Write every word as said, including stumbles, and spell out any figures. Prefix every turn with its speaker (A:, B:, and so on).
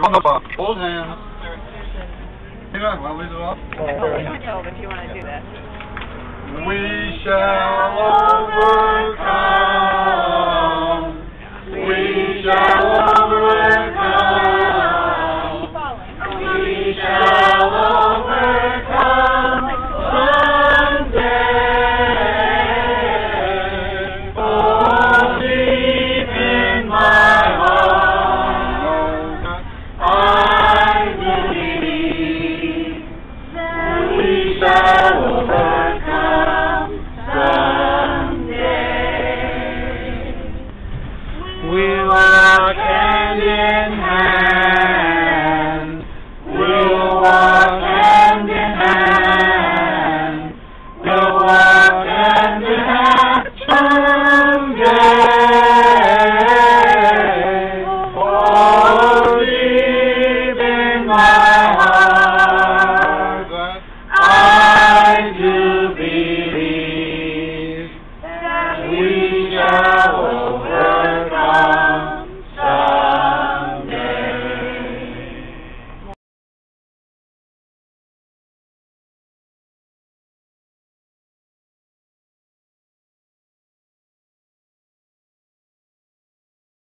A: On the bump. Hold hands. Hang on, want to leave it off?
B: Hold if you want to do that.
A: We shall overcome. We shall